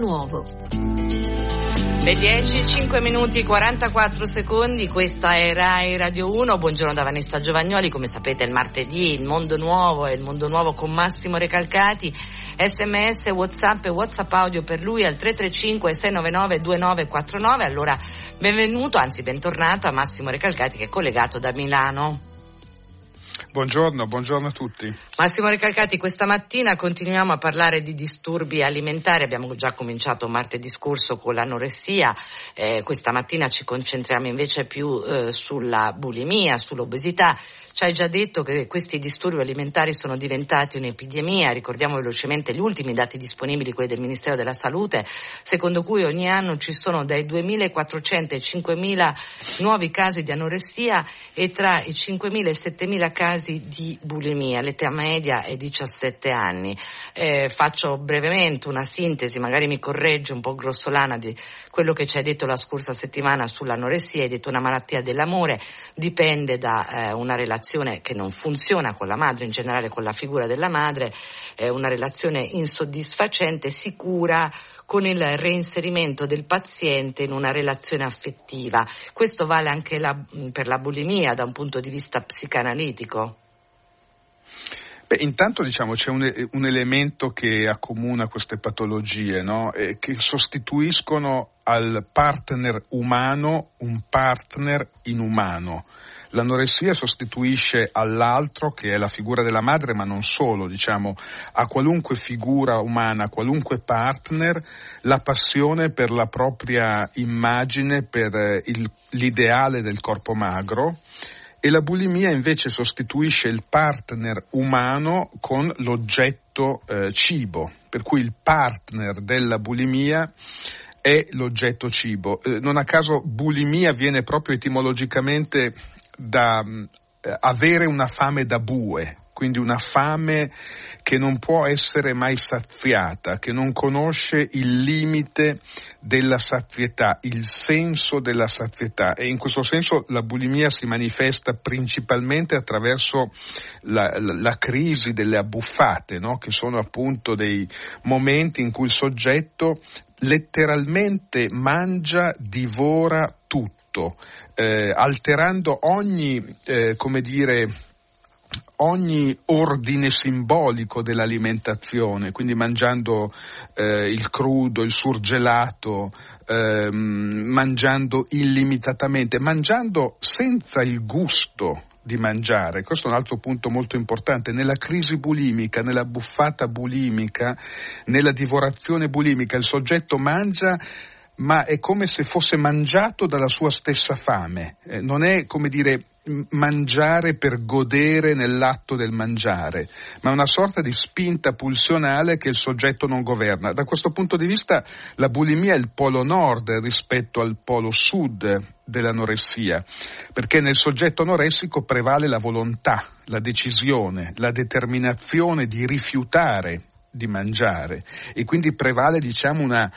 Nuovo. Le 10, 5 minuti 44 secondi, questa è Rai Radio 1, buongiorno da Vanessa Giovagnoli. Come sapete il martedì il Mondo Nuovo è il Mondo Nuovo con Massimo Recalcati, sms, whatsapp e whatsapp audio per lui al 335 699 2949. Allora benvenuto, anzi bentornato a Massimo Recalcati che è collegato da Milano. Buongiorno a tutti. Massimo Recalcati, questa mattina continuiamo a parlare di disturbi alimentari, abbiamo già cominciato martedì scorso con l'anoressia, questa mattina ci concentriamo invece più sulla bulimia, sull'obesità. Ci hai già detto che questi disturbi alimentari sono diventati un'epidemia, ricordiamo velocemente gli ultimi dati disponibili, quelli del Ministero della Salute, secondo cui ogni anno ci sono dai 2.400 ai 5.000 nuovi casi di anoressia e tra i 5.000 e i 7.000 casi di bulimia. L'età media è 17 anni. Faccio brevemente una sintesi, magari mi corregge un po' grossolana di quello che ci hai detto la scorsa settimana sull'anoressia. Hai detto una malattia dell'amore, dipende da una relazione che non funziona con la madre, in generale con la figura della madre, una relazione insoddisfacente, si cura con il reinserimento del paziente in una relazione affettiva. Questo vale anche per la bulimia da un punto di vista psicanalitico? Intanto c'è un elemento che accomuna queste patologie, no? Che sostituiscono al partner umano un partner inumano. L'anoressia sostituisce all'altro, che è la figura della madre, ma non solo, a qualunque figura umana, a qualunque partner, la passione per la propria immagine, per l'ideale del corpo magro. E la bulimia invece sostituisce il partner umano con l'oggetto cibo, per cui il partner della bulimia è l'oggetto cibo. Non a caso bulimia viene proprio etimologicamente da avere una fame da bue, quindi una fame che non può essere mai saziata, che non conosce il limite della sazietà, il senso della sazietà, e in questo senso la bulimia si manifesta principalmente attraverso la crisi delle abbuffate, no? Che sono appunto dei momenti in cui il soggetto letteralmente mangia, divora tutto, alterando ogni ordine simbolico dell'alimentazione, quindi mangiando il crudo, il surgelato, mangiando illimitatamente, mangiando senza il gusto di mangiare. Questo è un altro punto molto importante. Nella crisi bulimica, nella buffata bulimica, nella divorazione bulimica, il soggetto mangia, ma è come se fosse mangiato dalla sua stessa fame. Non è, mangiare per godere nell'atto del mangiare, ma una sorta di spinta pulsionale che il soggetto non governa. Da questo punto di vista la bulimia è il polo nord rispetto al polo sud dell'anoressia, perché nel soggetto anoressico prevale la volontà, la decisione, la determinazione di rifiutare di mangiare, e quindi prevale una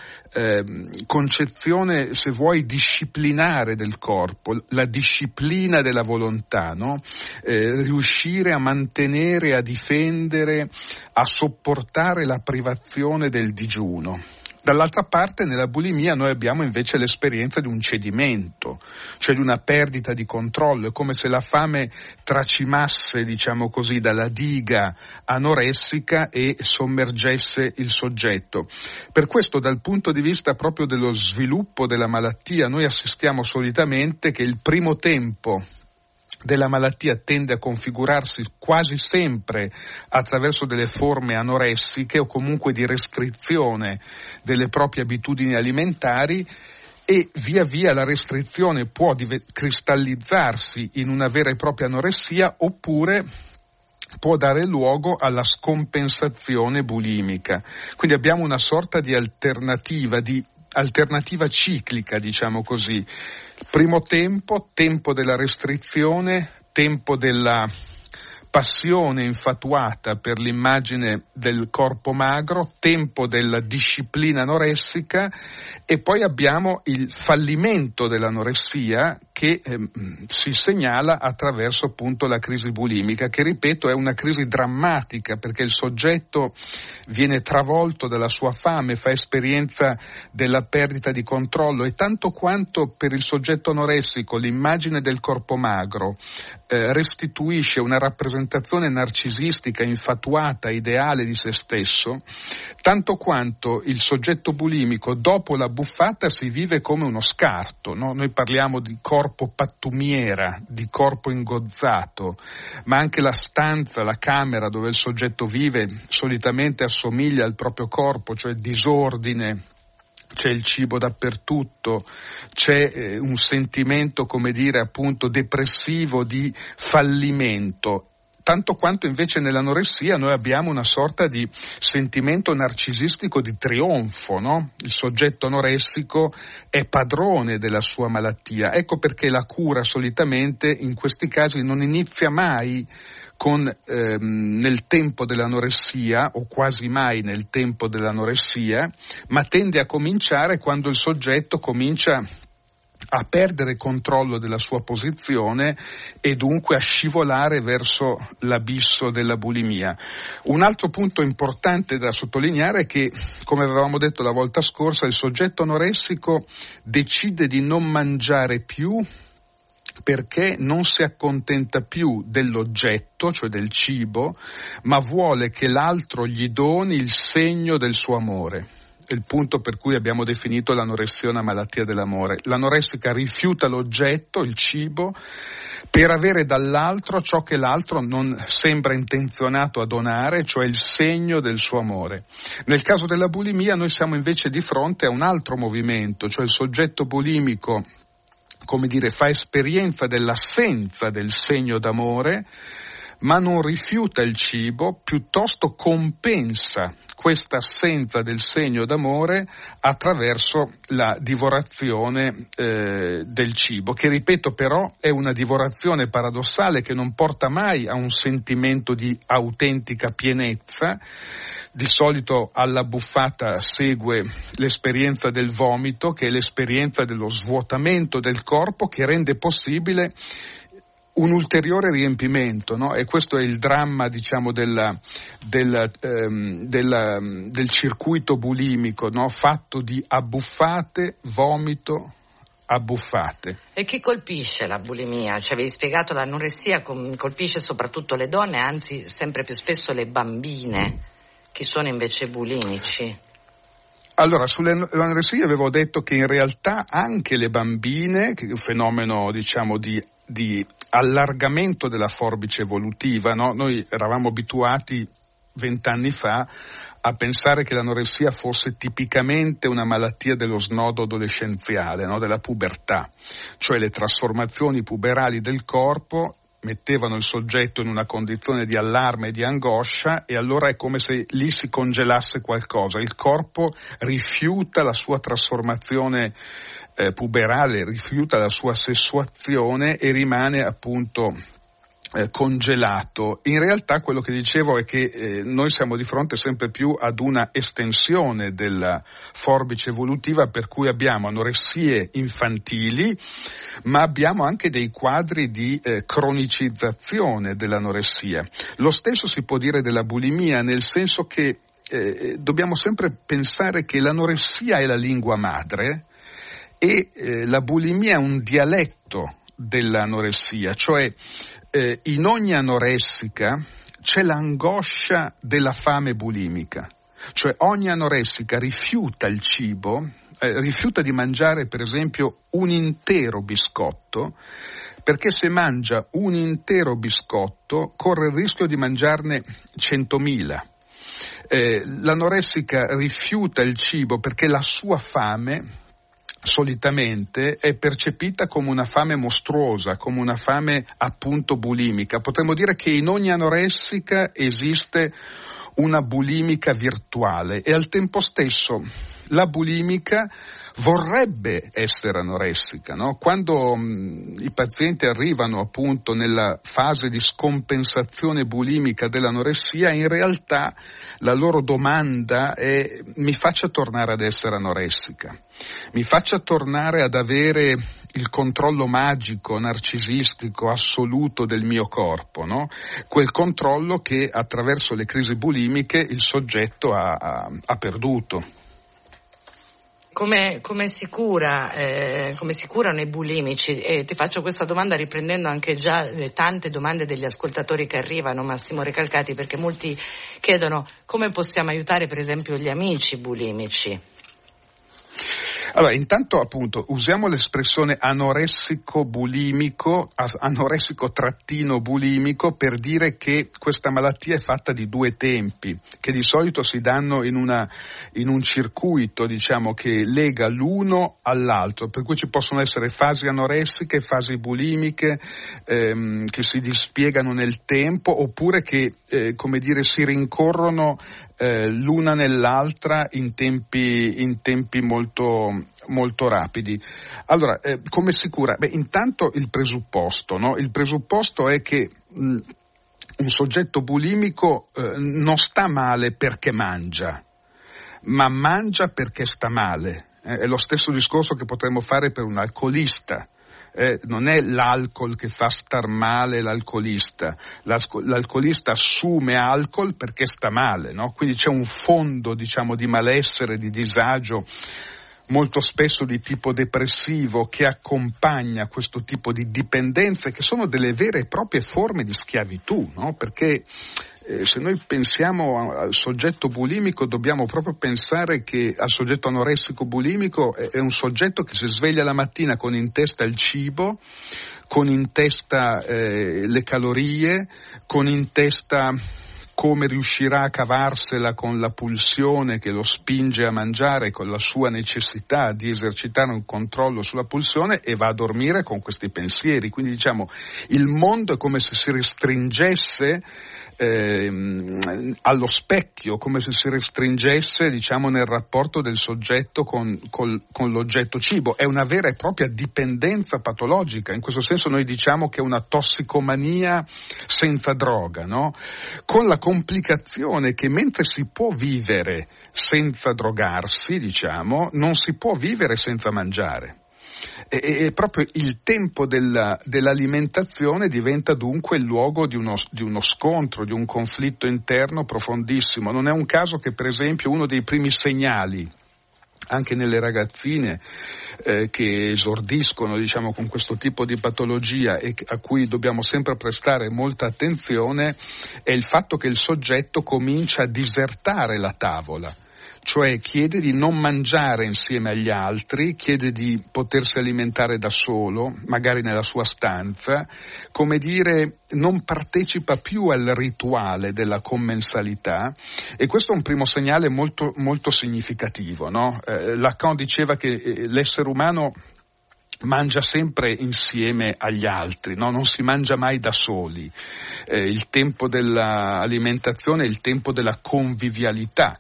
concezione, se vuoi, disciplinare del corpo, la disciplina della volontà, no? Riuscire a mantenere, a difendere, a sopportare la privazione del digiuno. Dall'altra parte nella bulimia noi abbiamo invece l'esperienza di un cedimento, cioè di una perdita di controllo. È come se la fame tracimasse, dalla diga anoressica e sommergesse il soggetto. Per questo, dal punto di vista proprio dello sviluppo della malattia, noi assistiamo solitamente che il primo tempo della malattia tende a configurarsi quasi sempre attraverso delle forme anoressiche o comunque di restrizione delle proprie abitudini alimentari, e via via la restrizione può cristallizzarsi in una vera e propria anoressia, oppure può dare luogo alla scompensazione bulimica. Quindi abbiamo una sorta di alternativa ciclica, Primo tempo della restrizione, tempo della passione infatuata per l'immagine del corpo magro, tempo della disciplina anoressica, e poi abbiamo il fallimento dell'anoressia che si segnala attraverso appunto la crisi bulimica, che ripeto è una crisi drammatica perché il soggetto viene travolto dalla sua fame, fa esperienza della perdita di controllo, e tanto quanto per il soggetto anoressico l'immagine del corpo magro restituisce una rappresentazione narcisistica, infatuata, ideale di se stesso, tanto quanto il soggetto bulimico dopo la buffata si vive come uno scarto, no? Noi parliamo di corpo pattumiera, di corpo ingozzato, ma anche la stanza, la camera dove il soggetto vive solitamente assomiglia al proprio corpo, cioè disordine, c'è il cibo dappertutto, c'è un sentimento, come dire, appunto depressivo di fallimento. Tanto quanto invece nell'anoressia noi abbiamo una sorta di sentimento narcisistico di trionfo, no? Il soggetto anoressico è padrone della sua malattia. Ecco perché la cura solitamente in questi casi non inizia mai nel tempo dell'anoressia, o quasi mai nel tempo dell'anoressia, ma tende a cominciare quando il soggetto comincia a perdere controllo della sua posizione e dunque a scivolare verso l'abisso della bulimia. Un altro punto importante da sottolineare è che, come avevamo detto la volta scorsa, il soggetto anoressico decide di non mangiare più perché non si accontenta più dell'oggetto, cioè del cibo, ma vuole che l'altro gli doni il segno del suo amore. È il punto per cui abbiamo definito l'anoressia una malattia dell'amore. L'anoressica rifiuta l'oggetto, il cibo, per avere dall'altro ciò che l'altro non sembra intenzionato a donare, cioè il segno del suo amore. Nel caso della bulimia noi siamo invece di fronte a un altro movimento, cioè il soggetto bulimico, come dire, fa esperienza dell'assenza del segno d'amore, ma non rifiuta il cibo, piuttosto compensa questa assenza del segno d'amore attraverso la divorazione del cibo, che ripeto però è una divorazione paradossale che non porta mai a un sentimento di autentica pienezza. Di solito alla buffata segue l'esperienza del vomito, che è l'esperienza dello svuotamento del corpo, che rende possibile un ulteriore riempimento, no? E questo è il dramma, diciamo, del circuito bulimico, no? Fatto di abbuffate, vomito, abbuffate. E chi colpisce la bulimia? Ci avevi spiegato, l'anoressia colpisce soprattutto le donne, anzi sempre più spesso le bambine. Chi sono invece bulimici? Allora, sull'anoressia avevo detto che in realtà anche le bambine, che è un fenomeno, diciamo, di allargamento della forbice evolutiva, no? Noi eravamo abituati 20 anni fa a pensare che l'anoressia fosse tipicamente una malattia dello snodo adolescenziale, no? Della pubertà, cioè le trasformazioni puberali del corpo mettevano il soggetto in una condizione di allarme e di angoscia, e allora è come se lì si congelasse qualcosa. Il corpo rifiuta la sua trasformazione puberale, rifiuta la sua sessuazione e rimane appunto congelato. In realtà quello che dicevo è che noi siamo di fronte sempre più ad una estensione della forbice evolutiva, per cui abbiamo anoressie infantili, ma abbiamo anche dei quadri di cronicizzazione dell'anoressia. Lo stesso si può dire della bulimia, nel senso che dobbiamo sempre pensare che l'anoressia è la lingua madre e la bulimia è un dialetto dell'anoressia, cioè in ogni anoressica c'è l'angoscia della fame bulimica, cioè ogni anoressica rifiuta il cibo, rifiuta di mangiare per esempio un intero biscotto, perché se mangia un intero biscotto corre il rischio di mangiarne 100.000. L'anoressica rifiuta il cibo perché la sua fame solitamente è percepita come una fame mostruosa, come una fame appunto bulimica. Potremmo dire che in ogni anoressica esiste una bulimica virtuale, e al tempo stesso la bulimica vorrebbe essere anoressica, no? Quando i pazienti arrivano appunto nella fase di scompensazione bulimica dell'anoressia, in realtà la loro domanda è: mi faccia tornare ad essere anoressica, mi faccia tornare ad avere il controllo magico, narcisistico, assoluto del mio corpo, no? Quel controllo che attraverso le crisi bulimiche il soggetto ha perduto. Come si curano i bulimici? Ti faccio questa domanda riprendendo anche già le tante domande degli ascoltatori che arrivano, Massimo Recalcati, perché molti chiedono come possiamo aiutare per esempio gli amici bulimici. Allora, intanto appunto usiamo l'espressione anoressico-bulimico, anoressico-bulimico, per dire che questa malattia è fatta di due tempi, che di solito si danno in un circuito, diciamo, che lega l'uno all'altro, per cui ci possono essere fasi anoressiche, fasi bulimiche, che si dispiegano nel tempo, oppure che, si rincorrono l'una nell'altra in tempi molto rapidi. Allora, come si cura? Intanto il presupposto, no? Il presupposto è che un soggetto bulimico non sta male perché mangia, ma mangia perché sta male. È lo stesso discorso che potremmo fare per un alcolista. Non è l'alcol che fa star male l'alcolista, l'alcolista assume alcol perché sta male, no? Quindi c'è un fondo, diciamo, di malessere, di disagio, molto spesso di tipo depressivo, che accompagna questo tipo di dipendenze, che sono delle vere e proprie forme di schiavitù, no? Perché se noi pensiamo al soggetto bulimico, dobbiamo proprio pensare che al soggetto anoressico bulimico è un soggetto che si sveglia la mattina con in testa il cibo, con in testa le calorie, con in testa come riuscirà a cavarsela con la pulsione che lo spinge a mangiare, con la sua necessità di esercitare un controllo sulla pulsione, e va a dormire con questi pensieri. Quindi diciamo il mondo è come se si restringesse allo specchio, come se si restringesse, diciamo, nel rapporto del soggetto con l'oggetto cibo. È una vera e propria dipendenza patologica. In questo senso noi diciamo che è una tossicomania senza droga, no? Con la complicazione che mentre si può vivere senza drogarsi, diciamo, non si può vivere senza mangiare. E proprio il tempo dell'alimentazione diventa dunque il luogo di uno scontro, di un conflitto interno profondissimo. Non è un caso che, per esempio, uno dei primi segnali anche nelle ragazzine che esordiscono, diciamo, con questo tipo di patologia, e a cui dobbiamo sempre prestare molta attenzione, è il fatto che il soggetto comincia a disertare la tavola. Cioè chiede di non mangiare insieme agli altri, chiede di potersi alimentare da solo, magari nella sua stanza, come dire, non partecipa più al rituale della commensalità, e questo è un primo segnale molto, molto significativo, no? Lacan diceva che l'essere umano mangia sempre insieme agli altri, no? Non si mangia mai da soli. Il tempo dell'alimentazione è il tempo della convivialità.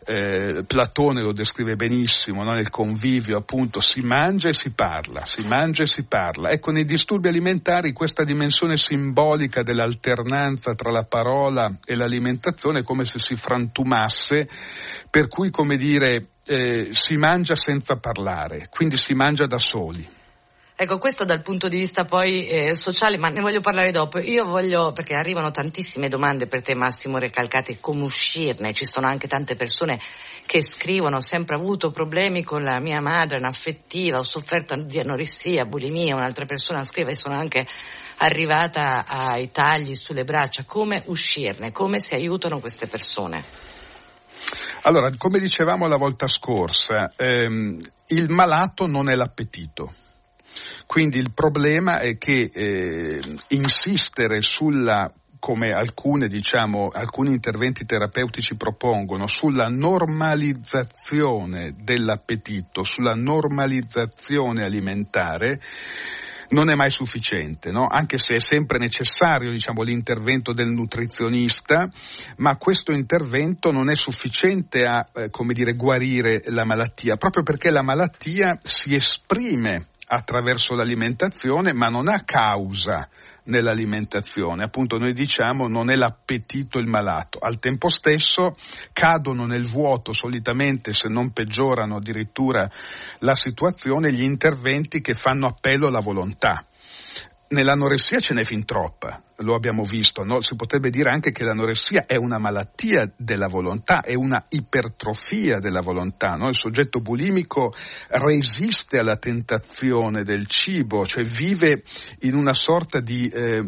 Platone lo descrive benissimo, no? Nel convivio appunto si mangia e si parla, si mangia e si parla. Ecco, nei disturbi alimentari questa dimensione simbolica dell'alternanza tra la parola e l'alimentazione è come se si frantumasse, per cui, come dire, si mangia senza parlare, quindi si mangia da soli. Ecco, questo dal punto di vista poi sociale, ma ne voglio parlare dopo. Perché arrivano tantissime domande per te, Massimo Recalcati, come uscirne. Ci sono anche tante persone che scrivono: ho sempre avuto problemi con la mia madre, inaffettiva, ho sofferto di anoressia, bulimia. Un'altra persona scrive: sono anche arrivata ai tagli sulle braccia. Come uscirne? Come si aiutano queste persone? Allora, come dicevamo la volta scorsa, il malato non è l'appetito. Quindi il problema è che insistere come alcuni interventi terapeutici propongono, sulla normalizzazione dell'appetito, sulla normalizzazione alimentare, non è mai sufficiente, no? Anche se è sempre necessario, diciamo, l'intervento del nutrizionista, ma questo intervento non è sufficiente a, guarire la malattia, proprio perché la malattia si esprime attraverso l'alimentazione, ma non ha causa nell'alimentazione. Appunto, noi diciamo non è l'appetito il malato. Al tempo stesso cadono nel vuoto solitamente, se non peggiorano addirittura la situazione, gli interventi che fanno appello alla volontà. Nell'anoressia ce n'è fin troppa, lo abbiamo visto, no? Si potrebbe dire anche che l'anoressia è una malattia della volontà, è una ipertrofia della volontà, no? Il soggetto bulimico resiste alla tentazione del cibo, cioè vive in una sorta di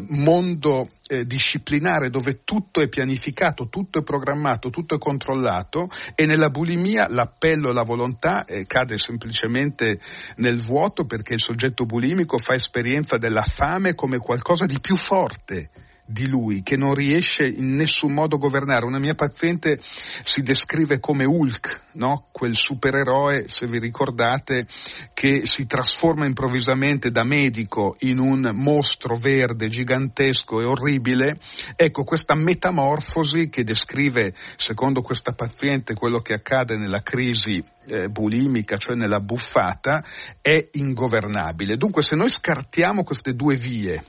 mondo disciplinare dove tutto è pianificato, tutto è programmato, tutto è controllato, e nella bulimia l'appello alla volontà cade semplicemente nel vuoto, perché il soggetto bulimico fa esperienza della fame come qualcosa di più forte di lui, che non riesce in nessun modo a governare. Una mia paziente si descrive come Hulk, no? Quel supereroe, se vi ricordate, che si trasforma improvvisamente da medico in un mostro verde gigantesco e orribile. Ecco, questa metamorfosi che descrive, secondo questa paziente, quello che accade nella crisi bulimica, cioè nella buffata, è ingovernabile. Dunque, se noi scartiamo queste due vie,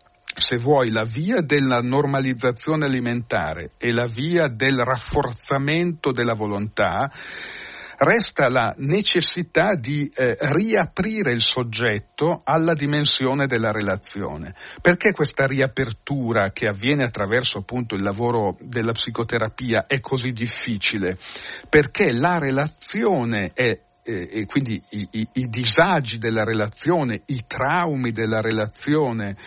se vuoi la via della normalizzazione alimentare e la via del rafforzamento della volontà, resta la necessità di riaprire il soggetto alla dimensione della relazione. Perché questa riapertura, che avviene attraverso appunto il lavoro della psicoterapia, è così difficile? Perché la relazione è e quindi i disagi della relazione, i traumi della relazione,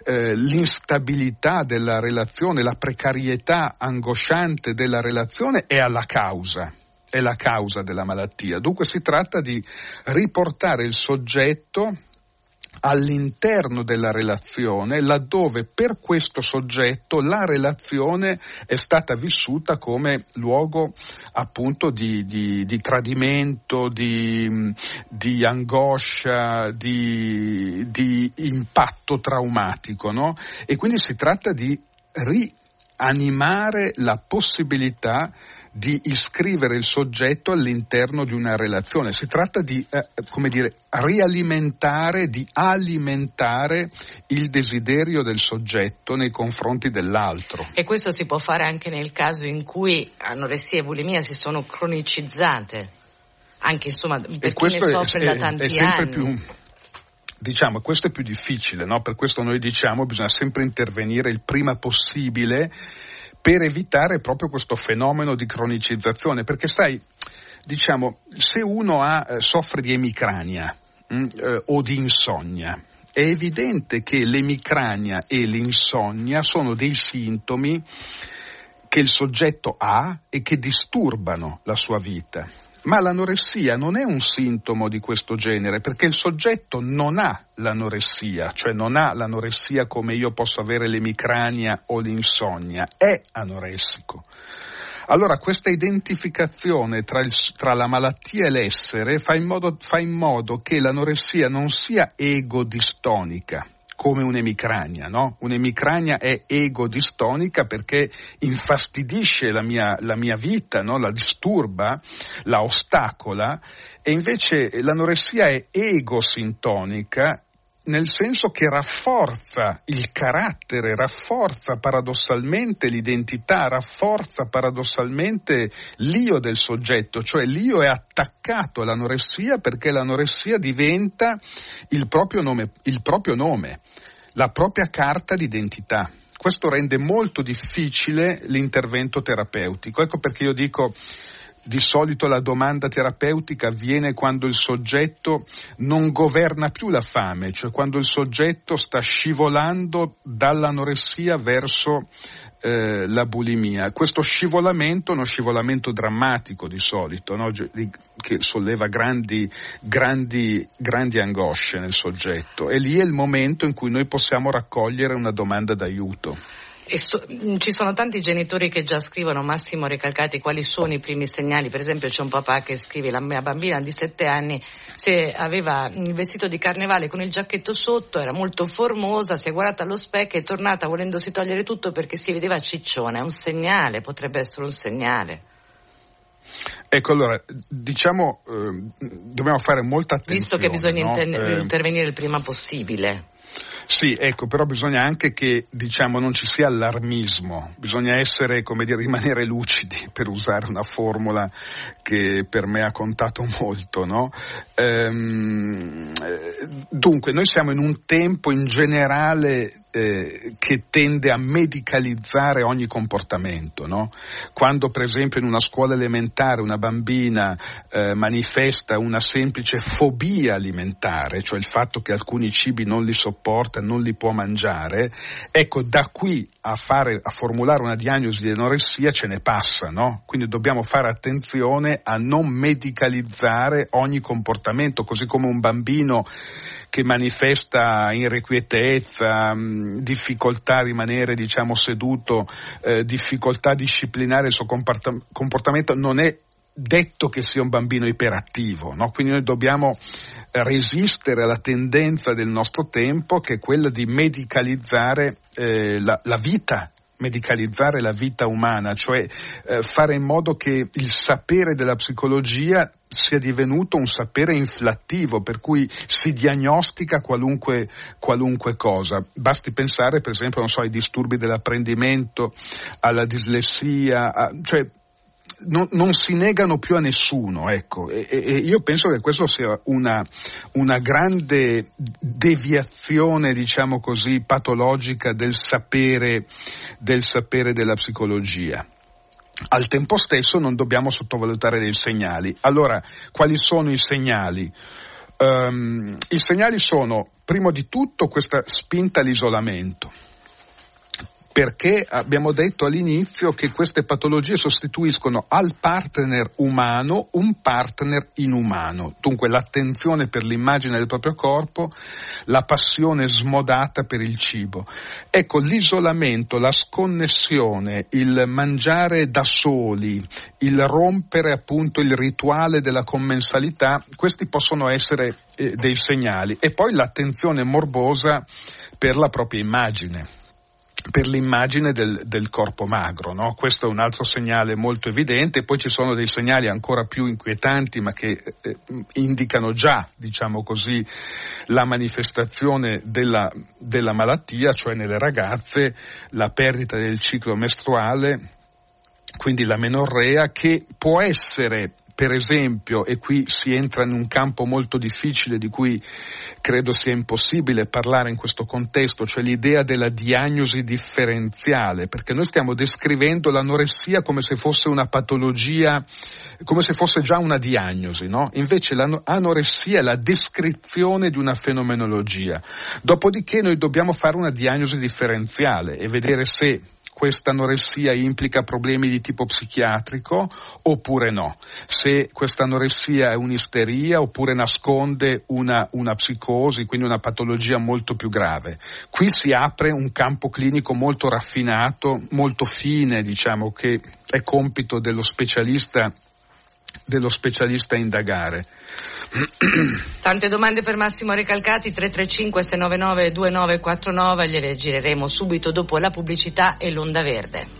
l'instabilità della relazione, la precarietà angosciante della relazione è la causa della malattia. Dunque si tratta di riportare il soggetto all'interno della relazione, laddove per questo soggetto la relazione è stata vissuta come luogo appunto di tradimento, di angoscia, di impatto traumatico, no? E quindi si tratta di rianimare la possibilità di iscrivere il soggetto all'interno di una relazione. Si tratta di, rialimentare, di alimentare il desiderio del soggetto nei confronti dell'altro. E questo si può fare anche nel caso in cui anoressia e bulimia si sono cronicizzate, anche insomma per chi ne soffre da tanti anni. È sempre anni. Diciamo, questo è più difficile, no? Per questo noi diciamo bisogna sempre intervenire il prima possibile per evitare proprio questo fenomeno di cronicizzazione, perché sai, diciamo, se uno soffre di emicrania o di insonnia, è evidente che l'emicrania e l'insonnia sono dei sintomi che il soggetto ha e che disturbano la sua vita. Ma l'anoressia non è un sintomo di questo genere, perché il soggetto non ha l'anoressia, cioè non ha l'anoressia come io posso avere l'emicrania o l'insonnia, è anoressico. Allora questa identificazione tra la malattia e l'essere fa in modo che l'anoressia non sia ego-distonica, come un'emicrania, no? Un'emicrania è ego-distonica perché infastidisce la mia vita, no? La disturba, la ostacola, e invece l'anoressia è ego-sintonica, nel senso che rafforza il carattere, rafforza paradossalmente l'identità, rafforza paradossalmente l'io del soggetto, cioè l'io è attaccato all'anoressia perché l'anoressia diventa il proprio nome, la propria carta d'identità. Questo rende molto difficile l'intervento terapeutico. Ecco perché io dico, di solito la domanda terapeutica avviene quando il soggetto non governa più la fame, cioè quando il soggetto sta scivolando dall'anoressia verso la bulimia. Questo scivolamento è uno scivolamento drammatico di solito, no? Che solleva grandi angosce nel soggetto, e lì è il momento in cui noi possiamo raccogliere una domanda d'aiuto. Ci sono tanti genitori che già scrivono, Massimo Recalcati, quali sono i primi segnali. Per esempio c'è un papà che scrive: la mia bambina di 7 anni se aveva il vestito di carnevale con il giacchetto sotto, era molto formosa, si è guardata allo specchio e è tornata volendosi togliere tutto perché si vedeva ciccione. È un segnale, potrebbe essere un segnale. Ecco, allora, diciamo, dobbiamo fare molta attenzione. Visto che bisogna intervenire il prima possibile. Sì, ecco, però bisogna anche che, diciamo, non ci sia allarmismo, bisogna essere, rimanere lucidi, per usare una formula che per me ha contato molto, no? Dunque, noi siamo in un tempo in generale che tende a medicalizzare ogni comportamento, no? Quando per esempio in una scuola elementare una bambina manifesta una semplice fobia alimentare, cioè il fatto che alcuni cibi non li sopporta, non li può mangiare, ecco, da qui a formulare una diagnosi di anoressia ce ne passa, no? Quindi dobbiamo fare attenzione a non medicalizzare ogni comportamento, così come un bambino che manifesta irrequietezza, difficoltà a rimanere, seduto, difficoltà a disciplinare il suo comportamento, non è detto che sia un bambino iperattivo, no? Quindi noi dobbiamo resistere alla tendenza del nostro tempo, che è quella di medicalizzare la vita, medicalizzare la vita umana, cioè fare in modo che il sapere della psicologia sia divenuto un sapere inflattivo, per cui si diagnostica qualunque cosa. Basti pensare, per esempio, ai disturbi dell'apprendimento, alla dislessia, cioè non si negano più a nessuno, ecco, e io penso che questo sia una grande deviazione, patologica del sapere della psicologia. Al tempo stesso non dobbiamo sottovalutare dei segnali. Allora, quali sono i segnali? I segnali sono, prima di tutto, questa spinta all'isolamento, perché abbiamo detto all'inizio che queste patologie sostituiscono al partner umano un partner inumano, dunque l'attenzione per l'immagine del proprio corpo, la passione smodata per il cibo. Ecco, l'isolamento, la sconnessione, il mangiare da soli, il rompere appunto il rituale della commensalità, questi possono essere dei segnali. E poi l'attenzione morbosa per la propria immagine, per l'immagine del corpo magro, no? Questo è un altro segnale molto evidente. Poi ci sono dei segnali ancora più inquietanti, ma che indicano già, la manifestazione della malattia, cioè nelle ragazze la perdita del ciclo mestruale, quindi la menorrea, che può essere, per esempio, e qui si entra in un campo molto difficile di cui credo sia impossibile parlare in questo contesto, cioè l'idea della diagnosi differenziale, perché noi stiamo descrivendo l'anoressia come se fosse una patologia, come se fosse già una diagnosi, no? Invece l'anoressia è la descrizione di una fenomenologia. Dopodiché noi dobbiamo fare una diagnosi differenziale e vedere se questa anoressia implica problemi di tipo psichiatrico oppure no, se questa anoressia è un'isteria oppure nasconde una psicosi, quindi una patologia molto più grave. Qui si apre un campo clinico molto raffinato, molto fine, che è compito dello specialista indagare. Tante domande per Massimo Recalcati, 335 699 2949, gliele gireremo subito dopo la pubblicità e l'onda verde.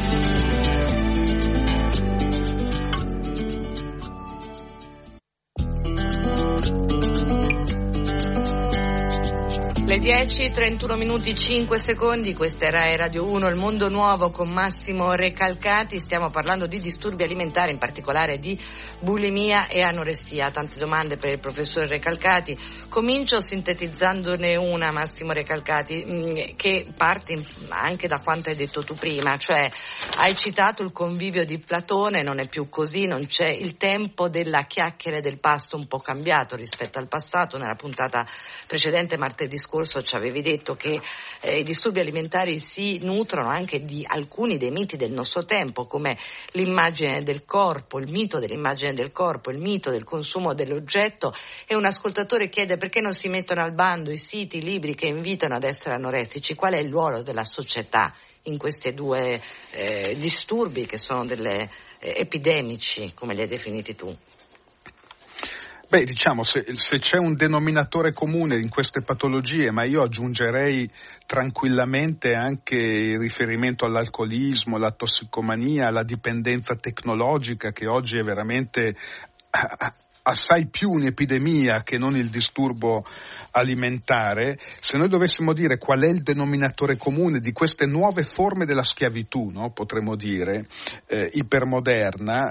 Le 10:31 minuti 5 secondi, questa è Rai Radio 1, il mondo nuovo con Massimo Recalcati. Stiamo parlando di disturbi alimentari, in particolare di bulimia e anoressia. Tante domande per il professor Recalcati. Comincio sintetizzandone una, Massimo Recalcati, che parte anche da quanto hai detto tu prima, cioè hai citato il convivio di Platone, non è più così, non c'è il tempo della chiacchiera e del pasto, un po' cambiato rispetto al passato. Nella puntata precedente, martedì scorso, scorso ci avevi detto che i disturbi alimentari si nutrono anche di alcuni dei miti del nostro tempo, come l'immagine del corpo, il mito dell'immagine del corpo, il mito del consumo dell'oggetto, e un ascoltatore chiede perché non si mettono al bando i siti, i libri che invitano ad essere anoressici. Qual è il ruolo della società in questi due disturbi che sono delle epidemici, come li hai definiti tu? Beh, diciamo, se c'è un denominatore comune in queste patologie, ma io aggiungerei tranquillamente anche il riferimento all'alcolismo, alla tossicomania, alla dipendenza tecnologica, che oggi è veramente assai più un'epidemia che non il disturbo alimentare. Se noi dovessimo dire qual è il denominatore comune di queste nuove forme della schiavitù, no? Potremmo dire, ipermoderna,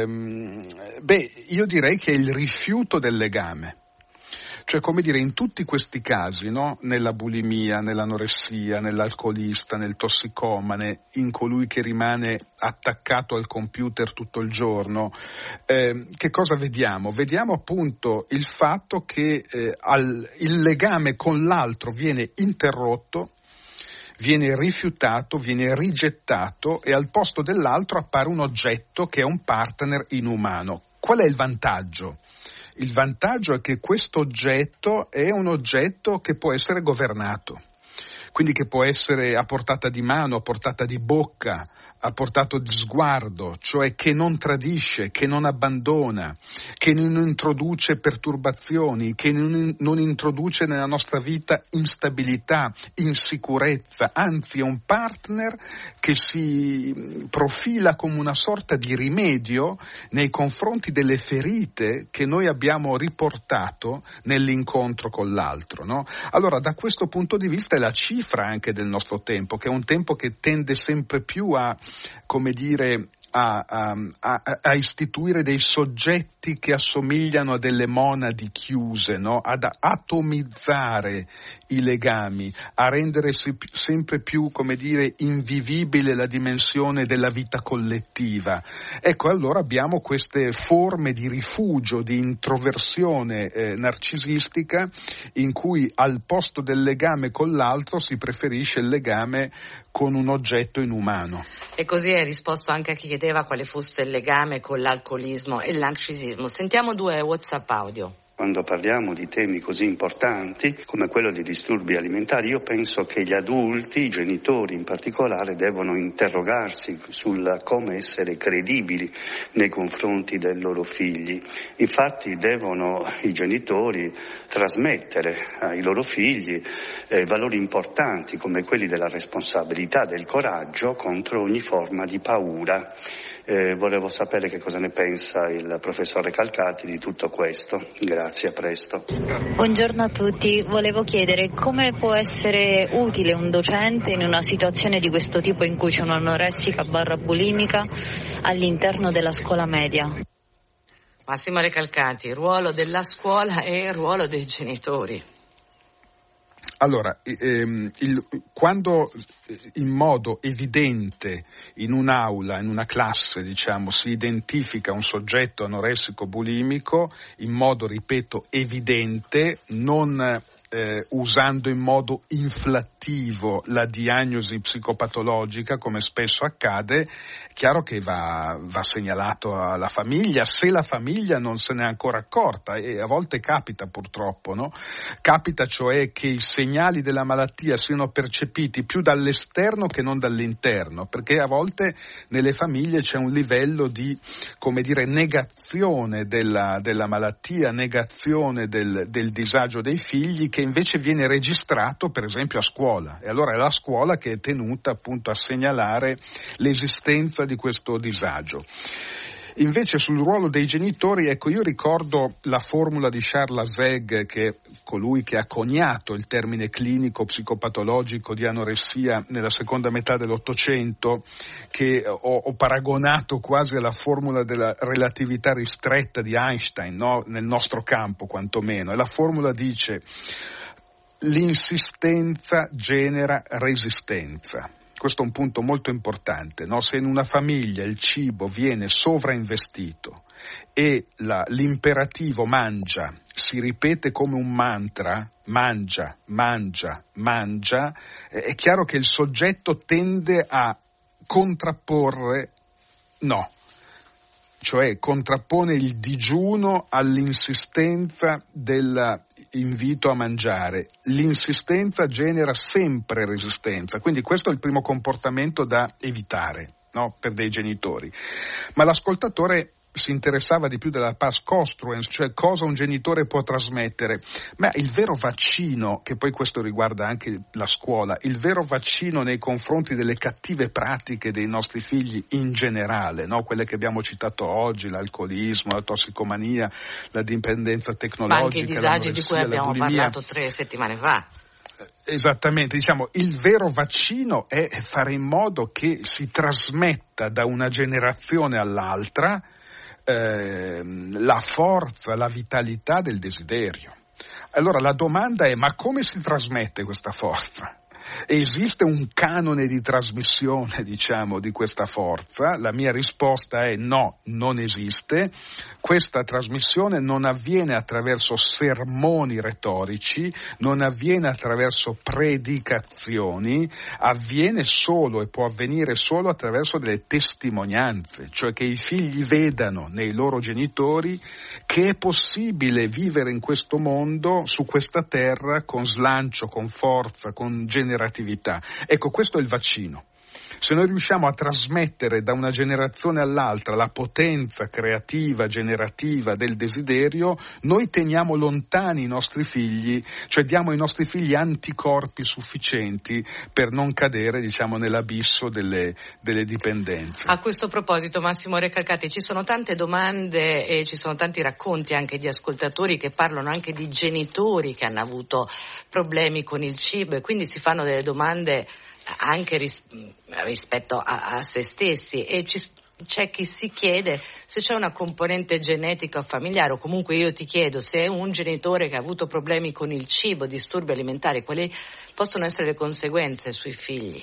io direi che è il rifiuto del legame. Cioè, come dire, in tutti questi casi, no? Nella bulimia, nell'anoressia, nell'alcolista, nel tossicomane, in colui che rimane attaccato al computer tutto il giorno, che cosa vediamo? Vediamo appunto il fatto che il legame con l'altro viene interrotto, viene rifiutato, viene rigettato, e al posto dell'altro appare un oggetto che è un partner inumano. Qual è il vantaggio? Il vantaggio è che questo oggetto è un oggetto che può essere governato, quindi che può essere a portata di mano, a portata di bocca, a portata di sguardo, cioè che non tradisce, che non abbandona, che non introduce perturbazioni, che non introduce nella nostra vita instabilità, insicurezza, anzi è un partner che si profila come una sorta di rimedio nei confronti delle ferite che noi abbiamo riportato nell'incontro con l'altro, no? Allora, da questo punto di vista è la cifra anche del nostro tempo, che è un tempo che tende sempre più a istituire dei soggetti che assomigliano a delle monadi chiuse, no? Ad atomizzare i legami, a rendere sempre più, invivibile la dimensione della vita collettiva. Ecco, allora abbiamo queste forme di rifugio, di introversione narcisistica, in cui al posto del legame con l'altro si preferisce il legame con un oggetto inumano. E così hai risposto anche a chi chiedeva quale fosse il legame con l'alcolismo e il narcisismo. Sentiamo 2 WhatsApp audio. Quando parliamo di temi così importanti come quello dei disturbi alimentari, io penso che gli adulti, i genitori in particolare, devono interrogarsi sul come essere credibili nei confronti dei loro figli. Infatti i genitori trasmettere ai loro figli valori importanti come quelli della responsabilità, del coraggio contro ogni forma di paura. Volevo sapere che cosa ne pensa il professore Calcati di tutto questo. Grazie, a presto. Buongiorno a tutti, volevo chiedere come può essere utile un docente in una situazione di questo tipo in cui c'è un'anoressica / bulimica all'interno della scuola media. Massimo Recalcati, ruolo della scuola e ruolo dei genitori. Allora, quando in modo evidente in un'aula, in una classe, si identifica un soggetto anoressico bulimico, in modo, ripeto, evidente, non usando in modo inflattivo la diagnosi psicopatologica, come spesso accade, chiaro che va segnalato alla famiglia, se la famiglia non se ne è ancora accorta, e a volte capita purtroppo, no? Capita cioè che i segnali della malattia siano percepiti più dall'esterno che non dall'interno, perché a volte nelle famiglie c'è un livello di, negazione della malattia, negazione del disagio dei figli, che invece viene registrato per esempio a scuola, e allora è la scuola che è tenuta appunto a segnalare l'esistenza di questo disagio. Invece sul ruolo dei genitori, io ricordo la formula di Charles Zeg, che è colui che ha coniato il termine clinico psicopatologico di anoressia nella seconda metà dell'Ottocento, che ho paragonato quasi alla formula della relatività ristretta di Einstein, no? Nel nostro campo quantomeno, e la formula dice: l'insistenza genera resistenza. Questo è un punto molto importante, no? Se in una famiglia il cibo viene sovrainvestito e l'imperativo mangia si ripete come un mantra, mangia, mangia, mangia, è chiaro che il soggetto tende a contrapporre no. Cioè contrappone il digiuno all'insistenza dell'invito a mangiare. L'insistenza genera sempre resistenza, quindi questo è il primo comportamento da evitare, no? Per dei genitori. Ma l'ascoltatore si interessava di più della pars construens, cioè cosa un genitore può trasmettere. Ma il vero vaccino, che poi questo riguarda anche la scuola, il vero vaccino nei confronti delle cattive pratiche dei nostri figli in generale, no? Quelle che abbiamo citato oggi, l'alcolismo, la tossicomania, la dipendenza tecnologica, ma anche i disagi di cui abbiamo parlato 3 settimane fa. Esattamente, diciamo, il vero vaccino è fare in modo che si trasmetta da una generazione all'altra la forza, la vitalità del desiderio. Allora la domanda è: ma come si trasmette questa forza? Esiste un canone di trasmissione, diciamo, di questa forza? La mia risposta è no, non esiste. Questa trasmissione non avviene attraverso sermoni retorici, non avviene attraverso predicazioni, avviene solo e può avvenire solo attraverso delle testimonianze, cioè che i figli vedano nei loro genitori che è possibile vivere in questo mondo, su questa terra, con slancio, con forza, con generatività. Ecco, questo è il vaccino. Se noi riusciamo a trasmettere da una generazione all'altra la potenza creativa, generativa del desiderio, noi teniamo lontani i nostri figli, cioè diamo ai nostri figli anticorpi sufficienti per non cadere, diciamo, nell'abisso delle dipendenze. A questo proposito, Massimo Recalcati, ci sono tante domande e ci sono tanti racconti anche di ascoltatori che parlano anche di genitori che hanno avuto problemi con il cibo e quindi si fanno delle domande anche rispetto a se stessi, e c'è chi si chiede se c'è una componente genetica o familiare, o comunque io ti chiedo se è un genitore che ha avuto problemi con il cibo, disturbi alimentari, quali possono essere le conseguenze sui figli?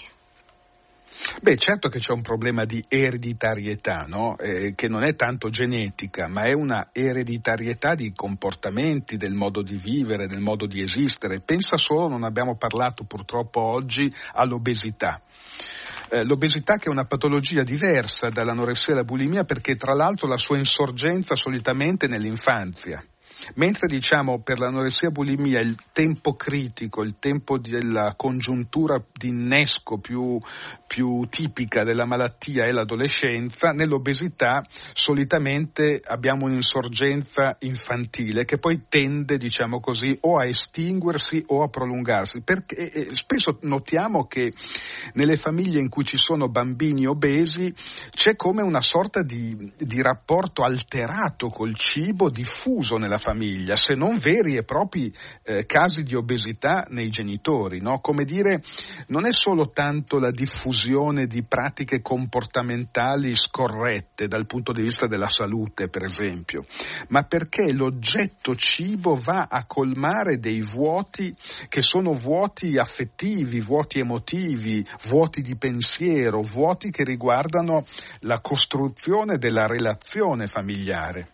Beh, certo che c'è un problema di ereditarietà, no? Che non è tanto genetica, ma è una ereditarietà di comportamenti, del modo di vivere, del modo di esistere. Pensa solo, non abbiamo parlato purtroppo oggi, all'obesità. L'obesità, che è una patologia diversa dall'anoressia e la bulimia, perché tra l'altro la sua insorgenza solitamente nell'infanzia. Mentre diciamo per l'anoressia e bulimia il tempo critico, il tempo della congiuntura di innesco più tipica della malattia è l'adolescenza, nell'obesità solitamente abbiamo un'insorgenza infantile che poi tende, diciamo così, o a estinguersi o a prolungarsi, perché spesso notiamo che nelle famiglie in cui ci sono bambini obesi c'è come una sorta di rapporto alterato col cibo diffuso nella famiglia, se non veri e propri casi di obesità nei genitori, no? Come dire, non è solo tanto la diffusione di pratiche comportamentali scorrette dal punto di vista della salute, per esempio, ma perché l'oggetto cibo va a colmare dei vuoti che sono vuoti affettivi, vuoti emotivi, vuoti di pensiero, vuoti che riguardano la costruzione della relazione familiare.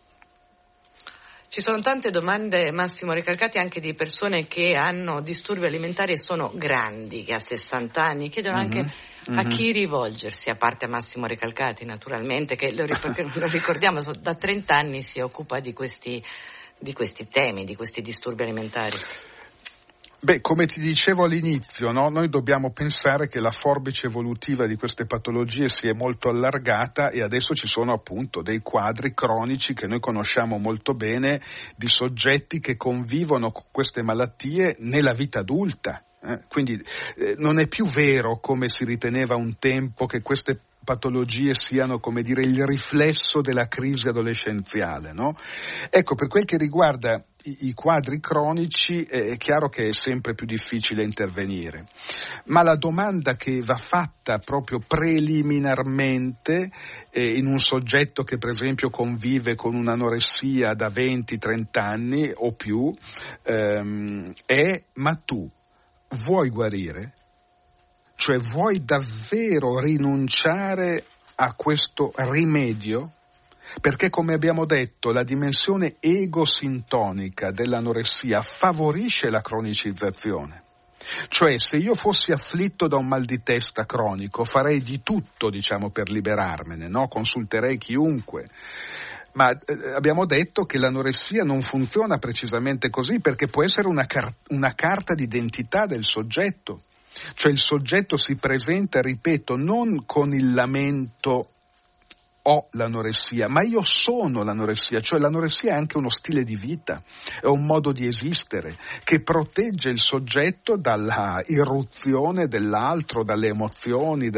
Ci sono tante domande, Massimo Recalcati, anche di persone che hanno disturbi alimentari e sono grandi, che a 60 anni chiedono anche a chi rivolgersi, a parte a Massimo Recalcati naturalmente, che lo ricordiamo, da 30 anni si occupa di questi temi, di questi disturbi alimentari. Beh, come ti dicevo all'inizio, no? Noi dobbiamo pensare che la forbice evolutiva di queste patologie si è molto allargata e adesso ci sono appunto dei quadri cronici che noi conosciamo molto bene di soggetti che convivono con queste malattie nella vita adulta. Quindi non è più vero, come si riteneva un tempo, che queste patologie siano, come dire, il riflesso della crisi adolescenziale, no? Ecco, per quel che riguarda i quadri cronici è chiaro che è sempre più difficile intervenire, ma la domanda che va fatta proprio preliminarmente in un soggetto che per esempio convive con un'anoressia da 20-30 anni o più è: ma tu vuoi guarire? Cioè, vuoi davvero rinunciare a questo rimedio? perché, come abbiamo detto, la dimensione egosintonica dell'anoressia favorisce la cronicizzazione. Cioè, se io fossi afflitto da un mal di testa cronico, farei di tutto, per liberarmene, no? Consulterei chiunque. Ma abbiamo detto che l'anoressia non funziona precisamente così, perché può essere una carta d'identità del soggetto. Cioè il soggetto si presenta, ripeto, non con il lamento ho l'anoressia, ma io sono l'anoressia, cioè l'anoressia è anche uno stile di vita, è un modo di esistere che protegge il soggetto dalla irruzione dell'altro, dalle emozioni,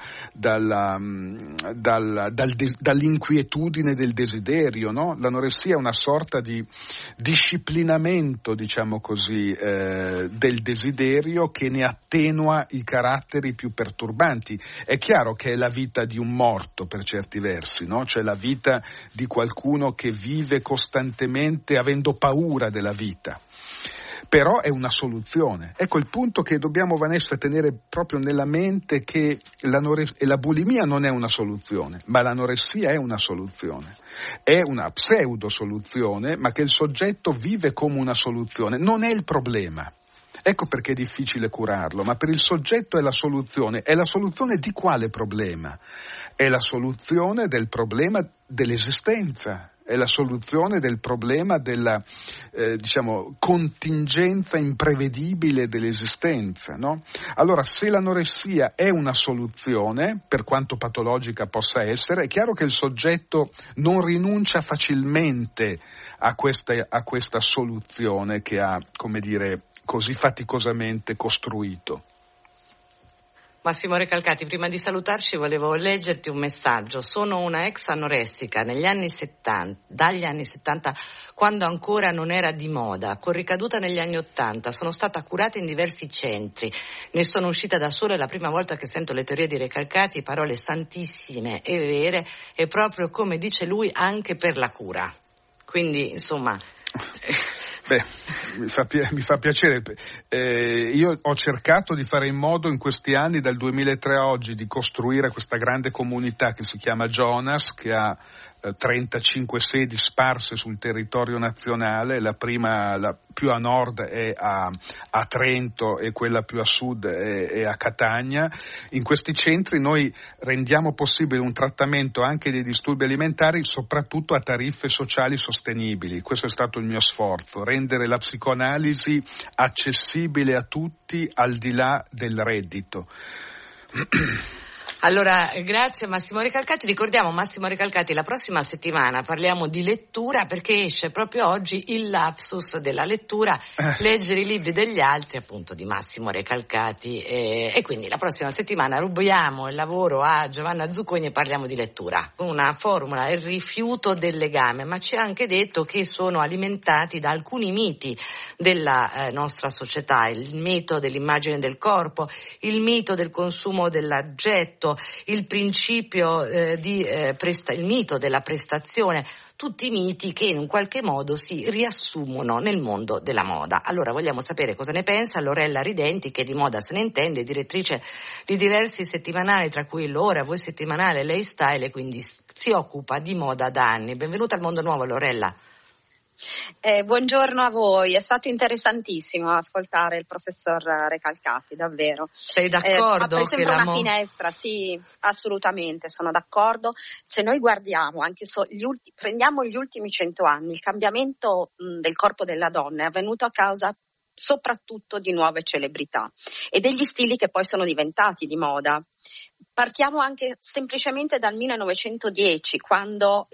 dall'inquietudine del desiderio, no? L'anoressia è una sorta di disciplinamento, del desiderio, che ne attenua i caratteri più perturbanti. È chiaro che è la vita di un morto per certi versi, no? Cioè la vita di qualcuno che vive costantemente avendo paura della vita. Però è una soluzione. Ecco il punto che dobbiamo, Vanessa, tenere proprio nella mente, che la bulimia non è una soluzione, ma l'anoressia è una soluzione. È una pseudo soluzione, ma che il soggetto vive come una soluzione. Non è il problema. Ecco perché è difficile curarlo, ma per il soggetto è la soluzione. È la soluzione di quale problema? È la soluzione del problema dell'esistenza, è la soluzione del problema della contingenza imprevedibile dell'esistenza, no? Allora, se l'anoressia è una soluzione, per quanto patologica possa essere, è chiaro che il soggetto non rinuncia facilmente a questa soluzione che ha, così faticosamente costruito. Massimo Recalcati, prima di salutarci volevo leggerti un messaggio. Sono una ex anoressica dagli anni 70, quando ancora non era di moda, con ricaduta negli anni 80. Sono stata curata in diversi centri. Ne sono uscita da sola, è la prima volta che sento le teorie di Recalcati, parole santissime e vere, e proprio come dice lui anche per la cura. Quindi, insomma... Beh, mi fa piacere. Io ho cercato di fare in modo in questi anni, dal 2003 a oggi, di costruire questa grande comunità che si chiama Jonas, che ha 35 sedi sparse sul territorio nazionale. La prima, la più a nord, è a Trento, e quella più a sud è a Catania. In questi centri noi rendiamo possibile un trattamento anche dei disturbi alimentari, soprattutto a tariffe sociali sostenibili. Questo è stato il mio sforzo, rendere la psicoanalisi accessibile a tutti al di là del reddito. Allora, grazie Massimo Recalcati. Ricordiamo, Massimo Recalcati, la prossima settimana parliamo di lettura, perché esce proprio oggi il lapsus della lettura, leggere i libri degli altri, appunto, di Massimo Recalcati, e quindi la prossima settimana rubiamo il lavoro a Giovanna Zucconi e parliamo di lettura. Una formula, il rifiuto del legame, ma ci ha anche detto che sono alimentati da alcuni miti della nostra società: il mito dell'immagine del corpo, il mito del consumo dell'oggetto, il principio il mito della prestazione, tutti miti che in un qualche modo si riassumono nel mondo della moda. Allora vogliamo sapere cosa ne pensa Lorella Ridenti, che di moda se ne intende, direttrice di diversi settimanali, tra cui l'Ora, Voi Settimanale, Lei Style, e quindi si occupa di moda da anni. Benvenuta al Mondo Nuovo, Lorella. Buongiorno a voi, è stato interessantissimo ascoltare il professor Recalcati, davvero. Sei d'accordo? Apre sempre una finestra, sì, assolutamente, sono d'accordo. Se noi guardiamo anche prendiamo gli ultimi 100 anni, il cambiamento del corpo della donna è avvenuto a causa soprattutto di nuove celebrità e degli stili che poi sono diventati di moda. Partiamo anche semplicemente dal 1910, quando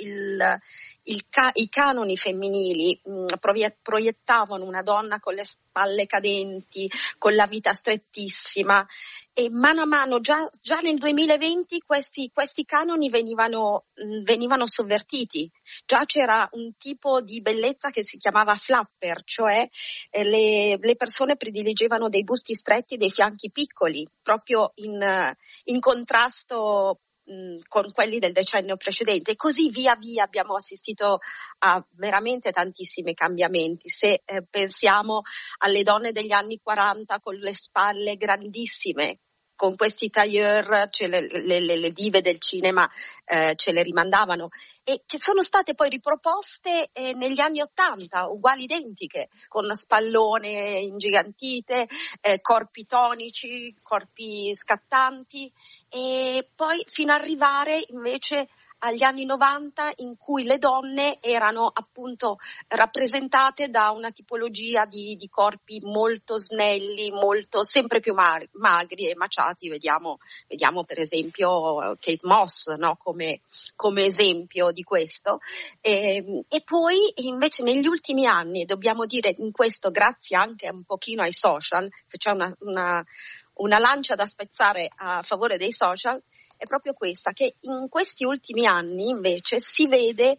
i canoni femminili proiettavano una donna con le spalle cadenti, con la vita strettissima, e mano a mano, già nel 2020, questi canoni venivano sovvertiti. Già c'era un tipo di bellezza che si chiamava flapper, cioè le persone prediligevano dei busti stretti e dei fianchi piccoli, proprio in contrasto con quelli del decennio precedente, e così via via abbiamo assistito a veramente tantissimi cambiamenti. Se pensiamo alle donne degli anni 40 con le spalle grandissime, con questi tailleur le dive del cinema ce le rimandavano, e che sono state poi riproposte negli anni '80, uguali, identiche, con spallone ingigantite, corpi tonici, corpi scattanti, e poi fino ad arrivare invece agli anni '90, in cui le donne erano appunto rappresentate da una tipologia di corpi molto snelli, molto sempre più magri e maciati. Vediamo per esempio Kate Moss, no? come esempio di questo. E poi invece negli ultimi anni, dobbiamo dire in questo grazie anche un pochino ai social, se c'è una lancia da spezzare a favore dei social, è proprio questa, che in questi ultimi anni invece si vede,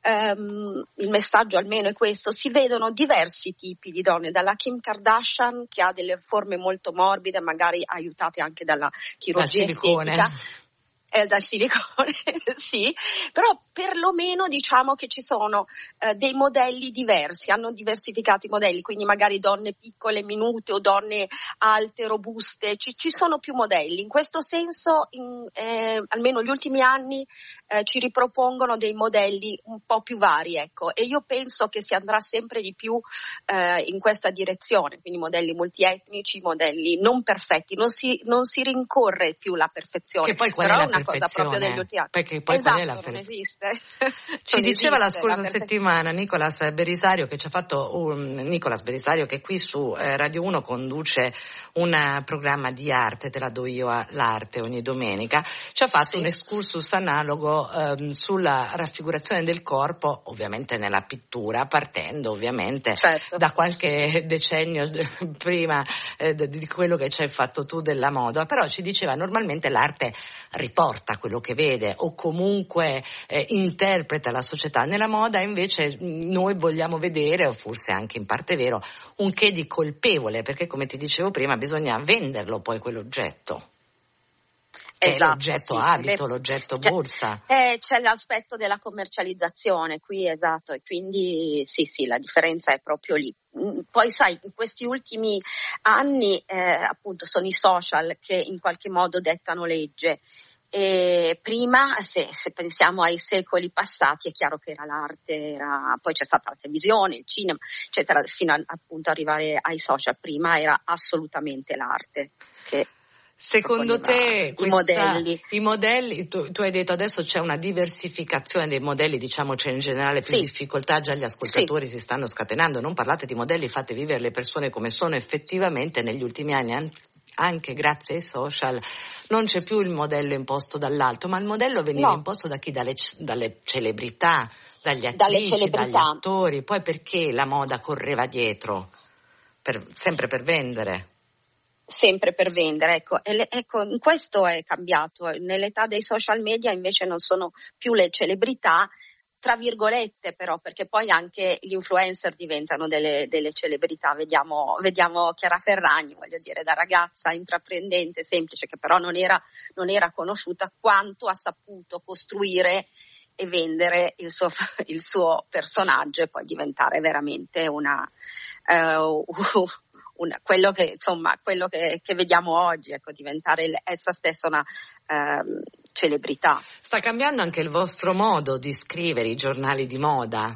il messaggio almeno è questo, si vedono diversi tipi di donne, dalla Kim Kardashian, che ha delle forme molto morbide, magari aiutate anche dalla chirurgia estetica. Dal silicone, sì, però perlomeno diciamo che ci sono dei modelli diversi, hanno diversificato i modelli, quindi magari donne piccole, minute, o donne alte, robuste, ci sono più modelli. In questo senso, almeno gli ultimi anni ci ripropongono dei modelli un po' più vari, ecco, e io penso che si andrà sempre di più in questa direzione, quindi modelli multietnici, modelli non perfetti, non si rincorre più la perfezione. Che poi però è una cosa proprio degli ultimi anni. Perché poi esatto, qual è la non esiste. Ci diceva la scorsa settimana Nicolas Belisario, che ci ha fatto Nicolas Belisario, che qui su Radio 1 conduce un programma di arte, te la do io l'arte ogni domenica, ci ha fatto un excursus analogo sulla raffigurazione del corpo, ovviamente nella pittura, partendo ovviamente da qualche decennio prima di quello che ci hai fatto tu della moda, però ci diceva normalmente l'arte riporta quello che vede o comunque interpreta la società. Nella moda invece noi vogliamo vedere, o forse anche in parte vero, un che di colpevole, perché come ti dicevo prima bisogna venderlo poi quell'oggetto. Esatto, l'oggetto abito, l'oggetto borsa. C'è l'aspetto della commercializzazione qui, esatto, e quindi sì, la differenza è proprio lì. Poi sai, in questi ultimi anni appunto sono i social che in qualche modo dettano legge. E prima, se pensiamo ai secoli passati, è chiaro che era l'arte, poi c'è stata la televisione, il cinema, eccetera, fino appunto arrivare ai social. Prima era assolutamente l'arte che secondo te i modelli, tu hai detto adesso c'è una diversificazione dei modelli, diciamo c'è in generale più difficoltà, già gli ascoltatori si stanno scatenando, non parlate di modelli, fate vivere le persone come sono effettivamente. Negli ultimi anni anche grazie ai social non c'è più il modello imposto dall'alto, ma il modello veniva imposto da chi? Dalle celebrità, dagli attrici, dagli attori. Poi perché la moda correva dietro? Sempre per vendere. Sempre per vendere, ecco, questo è cambiato. Nell'età dei social media invece non sono più le celebrità, tra virgolette però, perché poi anche gli influencer diventano delle celebrità. Vediamo Chiara Ferragni, voglio dire, da ragazza intraprendente, semplice, che però non era conosciuta, quanto ha saputo costruire e vendere il suo personaggio e poi diventare veramente quello che vediamo oggi, ecco, diventare essa stessa una celebrità. Sta cambiando anche il vostro modo di scrivere i giornali di moda?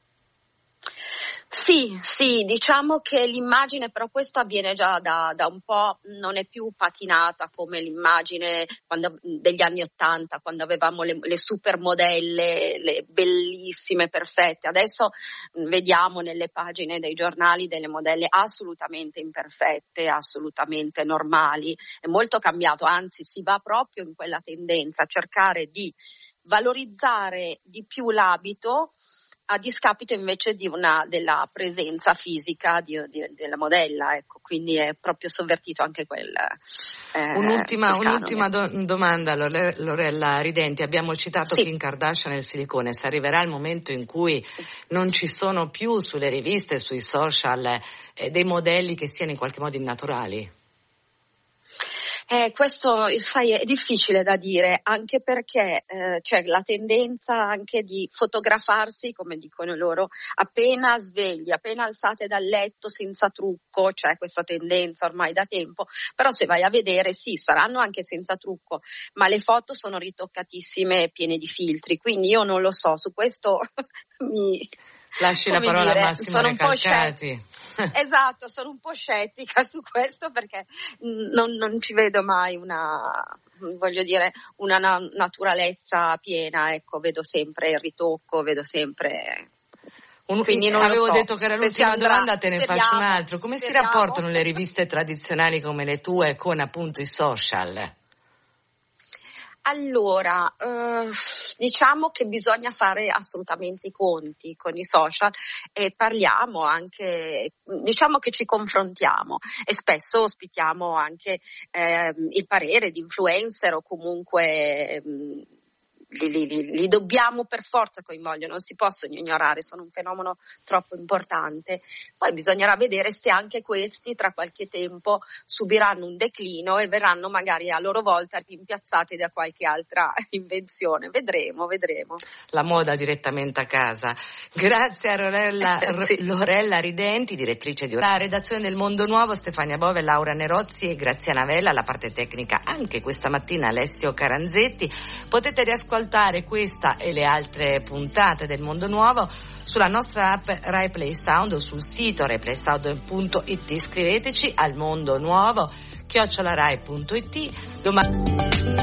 Sì, diciamo che l'immagine, però questo avviene già da un po', non è più patinata come l'immagine degli anni '80, quando avevamo le supermodelle, le bellissime, perfette. Adesso vediamo nelle pagine dei giornali delle modelle assolutamente imperfette, assolutamente normali. È molto cambiato, anzi si va proprio in quella tendenza a cercare di valorizzare di più l'abito, a discapito invece della presenza fisica della modella, ecco, quindi è proprio sovvertito anche quel un'ultima domanda, Lorella Ridenti. Abbiamo citato Kim Kardashian e il silicone. Se arriverà il momento in cui non ci sono più sulle riviste, sui social, dei modelli che siano in qualche modo innaturali? Questo, sai, è difficile da dire, anche perché c'è la tendenza anche di fotografarsi, come dicono loro, appena svegli, appena alzate dal letto, senza trucco. C'è questa tendenza ormai da tempo, però se vai a vedere, sì, saranno anche senza trucco, ma le foto sono ritoccatissime e piene di filtri, quindi io non lo so, su questo lasci la parola a Massimo Recalcati. Esatto, sono un po' scettica su questo, perché non ci vedo mai una naturalezza piena, ecco, vedo sempre il ritocco, vedo sempre. Quindi non avevo lo so. detto che era l'ultima domanda, te ne faccio un altro. Come si rapportano le riviste tradizionali come le tue con appunto i social? Allora, diciamo che bisogna fare assolutamente i conti con i social e parliamo anche, diciamo che ci confrontiamo e spesso ospitiamo anche il parere di influencer o comunque li dobbiamo per forza coinvolgere, non si possono ignorare, sono un fenomeno troppo importante. Poi bisognerà vedere se anche questi tra qualche tempo subiranno un declino e verranno magari a loro volta rimpiazzati da qualche altra invenzione. Vedremo. La moda direttamente a casa. Grazie a Lorella Ridenti, direttrice di la redazione del Mondo Nuovo, Stefania Bove, Laura Nerozzi e Graziana Vella, la parte tecnica anche questa mattina Alessio Caranzetti. Potete riascoltare questa e le altre puntate del Mondo Nuovo sulla nostra app Rai Play Sound o sul sito raiplaysound.it. Scriveteci al mondonuovo @rai.it. Domani